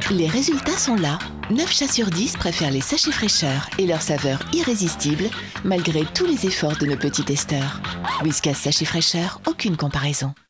Les résultats sont là. 9 chats sur 10 préfèrent les sachets fraîcheur et leur saveur irrésistible, malgré tous les efforts de nos petits testeurs. Whiskas sachets fraîcheur, aucune comparaison.